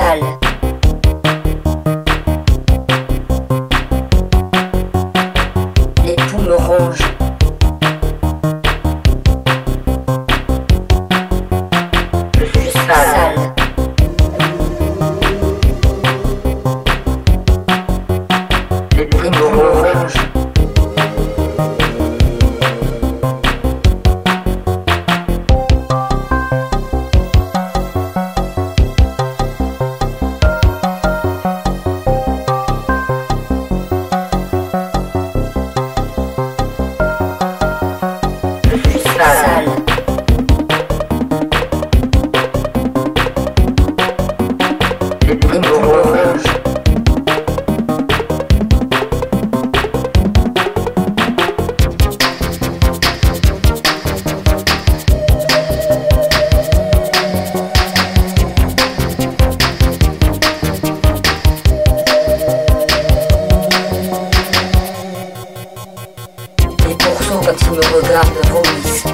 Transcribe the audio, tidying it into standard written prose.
sale. Les poux me rongent. Je suis sale. Les poux me rongent. Sale. Les poux me rongent. Les pourceaux, quand ils me regardent, vomissent.